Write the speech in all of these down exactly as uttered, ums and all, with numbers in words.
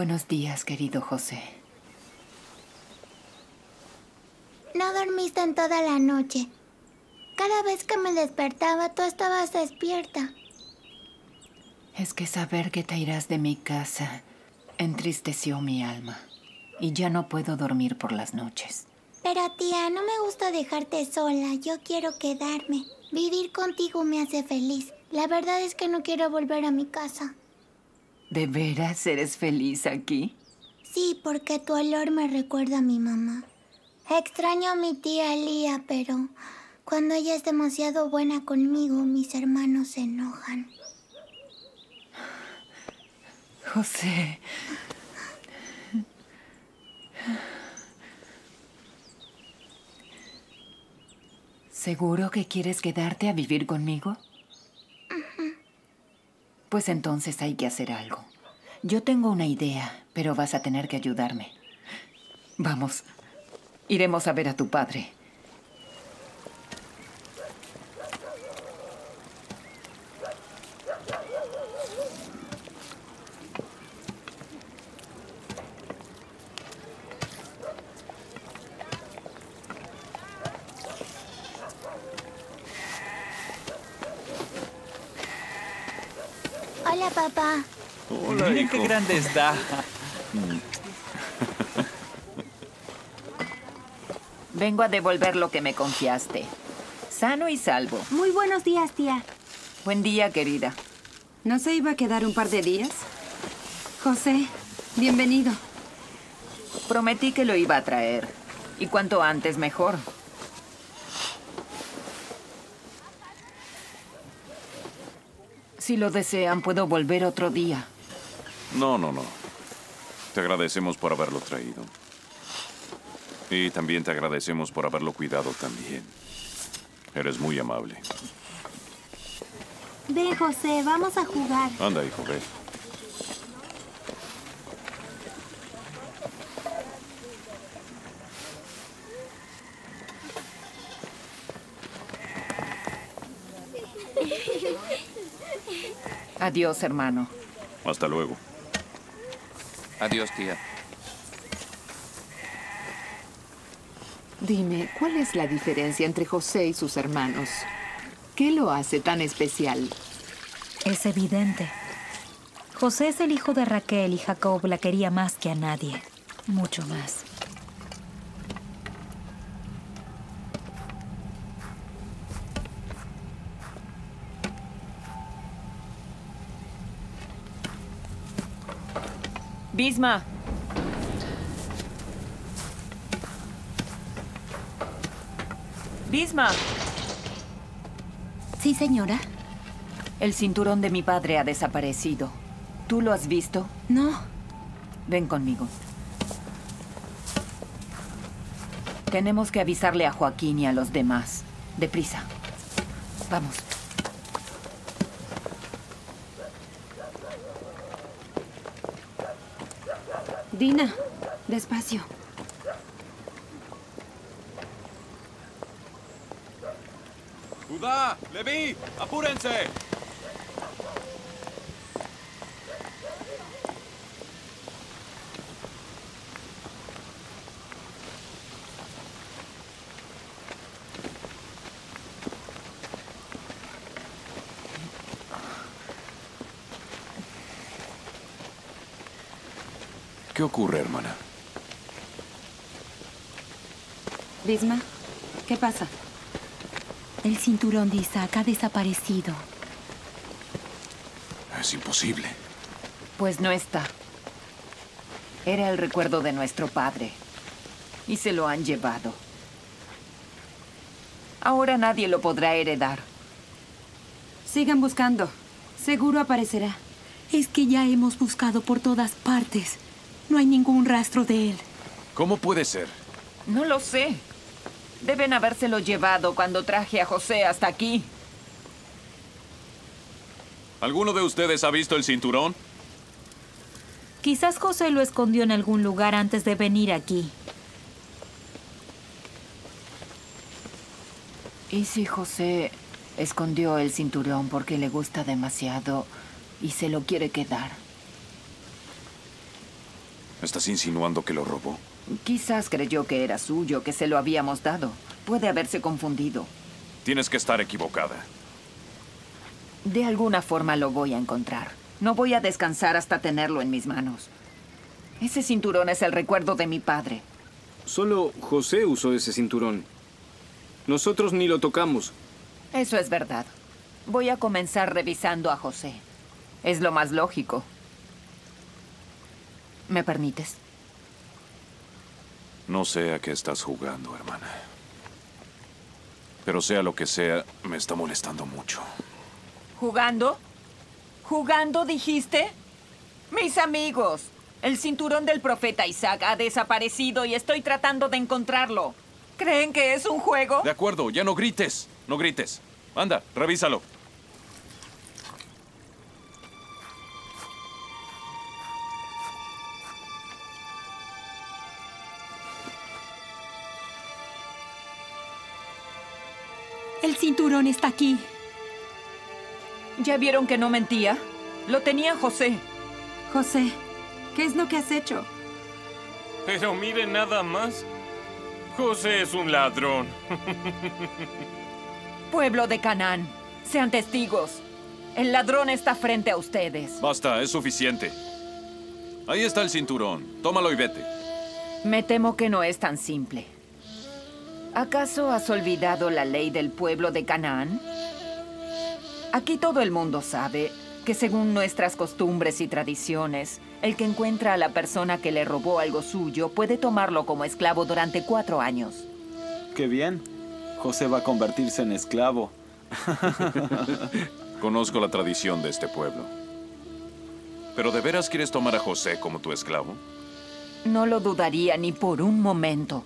Buenos días, querido José. No dormiste en toda la noche. Cada vez que me despertaba, tú estabas despierta. Es que saber que te irás de mi casa entristeció mi alma. Y ya no puedo dormir por las noches. Pero tía, no me gusta dejarte sola. Yo quiero quedarme. Vivir contigo me hace feliz. La verdad es que no quiero volver a mi casa. ¿De veras eres feliz aquí? Sí, porque tu olor me recuerda a mi mamá. Extraño a mi tía Lía, pero cuando ella es demasiado buena conmigo, mis hermanos se enojan. José. ¿Seguro que quieres quedarte a vivir conmigo? Uh-huh. Pues entonces hay que hacer algo. Yo tengo una idea, pero vas a tener que ayudarme. Vamos, iremos a ver a tu padre. Hola, papá. Hola, Miren hijo. qué grande está. Vengo a devolver lo que me confiaste. Sano y salvo. Muy buenos días, tía. Buen día, querida. ¿No se iba a quedar un par de días? José, bienvenido. Prometí que lo iba a traer. Y cuanto antes, mejor. Si lo desean, puedo volver otro día. No, no, no. Te agradecemos por haberlo traído. Y también te agradecemos por haberlo cuidado también. Eres muy amable. Ven, José, vamos a jugar. Anda, hijo, ve. Adiós, hermano. Hasta luego. Adiós, tía. Dime, ¿cuál es la diferencia entre José y sus hermanos? ¿Qué lo hace tan especial? Es evidente. José es el hijo de Raquel y Jacob la quería más que a nadie. Mucho más. Bisma. Bisma. Sí, señora. El cinturón de mi padre ha desaparecido. ¿Tú lo has visto? No. Ven conmigo. Tenemos que avisarle a Joaquín y a los demás. Deprisa. Vamos. Dina, despacio. ¡Judá! ¡Leví! ¡Apúrense! ¿Qué ocurre, hermana? Bisma, ¿qué pasa? El cinturón de Isaac ha desaparecido. Es imposible. Pues no está. Era el recuerdo de nuestro padre. Y se lo han llevado. Ahora nadie lo podrá heredar. Sigan buscando. Seguro aparecerá. Es que ya hemos buscado por todas partes. No hay ningún rastro de él. ¿Cómo puede ser? No lo sé. Deben habérselo llevado cuando traje a José hasta aquí. ¿Alguno de ustedes ha visto el cinturón? Quizás José lo escondió en algún lugar antes de venir aquí. ¿Y si José escondió el cinturón porque le gusta demasiado y se lo quiere quedar? ¿Estás insinuando que lo robó? Quizás creyó que era suyo, que se lo habíamos dado. Puede haberse confundido. Tienes que estar equivocada. De alguna forma lo voy a encontrar. No voy a descansar hasta tenerlo en mis manos. Ese cinturón es el recuerdo de mi padre. Solo José usó ese cinturón. Nosotros ni lo tocamos. Eso es verdad. Voy a comenzar revisando a José. Es lo más lógico. ¿Me permites? No sé a qué estás jugando, hermana. Pero sea lo que sea, me está molestando mucho. ¿Jugando? ¿Jugando, dijiste? Mis amigos, el cinturón del profeta Isaac ha desaparecido y estoy tratando de encontrarlo. ¿Creen que es un juego? De acuerdo, ya no grites. No grites. Anda, revísalo. El cinturón está aquí. ¿Ya vieron que no mentía? Lo tenía José. José, ¿qué es lo que has hecho? Pero miren nada más. José es un ladrón. Pueblo de Canaán, sean testigos. El ladrón está frente a ustedes. Basta, es suficiente. Ahí está el cinturón. Tómalo y vete. Me temo que no es tan simple. ¿Acaso has olvidado la ley del pueblo de Canaán? Aquí todo el mundo sabe que según nuestras costumbres y tradiciones, el que encuentra a la persona que le robó algo suyo puede tomarlo como esclavo durante cuatro años. ¡Qué bien! José va a convertirse en esclavo. Conozco la tradición de este pueblo. ¿Pero de veras quieres tomar a José como tu esclavo? No lo dudaría ni por un momento.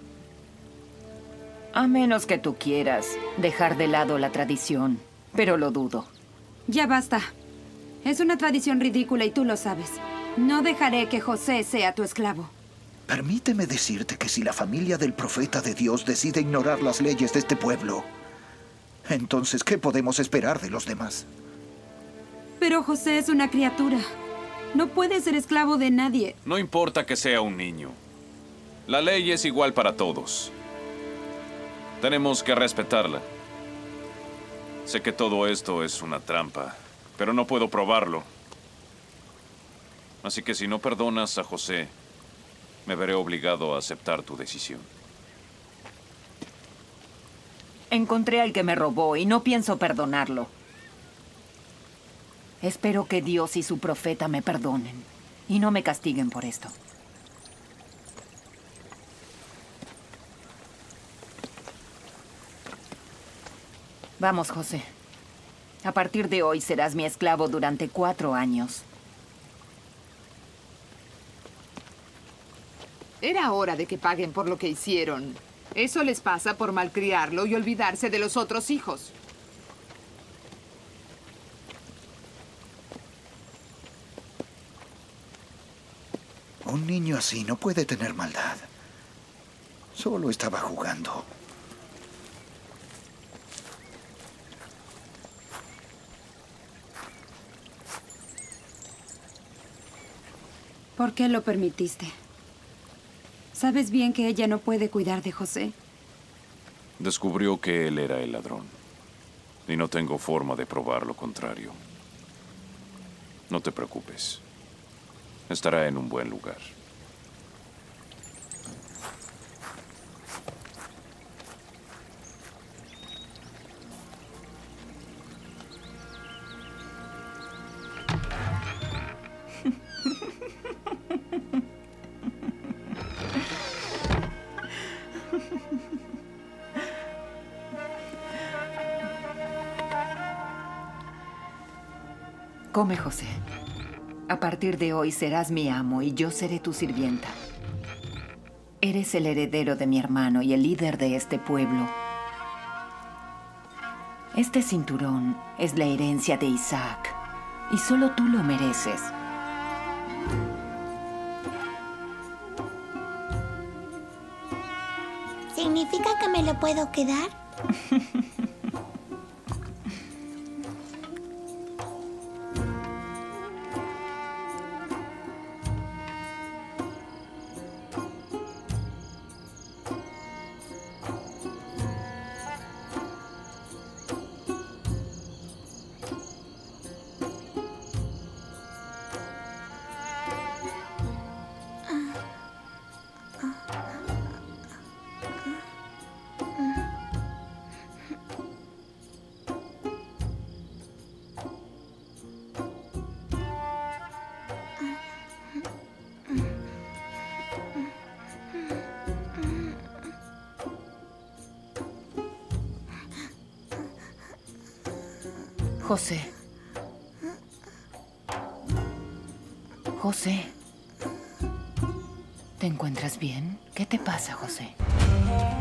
A menos que tú quieras dejar de lado la tradición, pero lo dudo. Ya basta. Es una tradición ridícula y tú lo sabes. No dejaré que José sea tu esclavo. Permíteme decirte que si la familia del profeta de Dios decide ignorar las leyes de este pueblo, entonces, ¿qué podemos esperar de los demás? Pero José es una criatura. No puede ser esclavo de nadie. No importa que sea un niño. La ley es igual para todos. Tenemos que respetarla. Sé que todo esto es una trampa, pero no puedo probarlo. Así que si no perdonas a José, me veré obligado a aceptar tu decisión. Encontré al que me robó y no pienso perdonarlo. Espero que Dios y su profeta me perdonen y no me castiguen por esto. Vamos, José. A partir de hoy serás mi esclavo durante cuatro años. Era hora de que paguen por lo que hicieron. Eso les pasa por malcriarlo y olvidarse de los otros hijos. Un niño así no puede tener maldad. Solo estaba jugando. ¿Por qué lo permitiste? ¿Sabes bien que ella no puede cuidar de José? Descubrió que él era el ladrón. Y no tengo forma de probar lo contrario. No te preocupes. Estará en un buen lugar. Come, José. A partir de hoy serás mi amo y yo seré tu sirvienta. Eres el heredero de mi hermano y el líder de este pueblo. Este cinturón es la herencia de Isaac y solo tú lo mereces. ¿Significa que me lo puedo quedar? José. José. ¿Te encuentras bien? ¿Qué te pasa, José?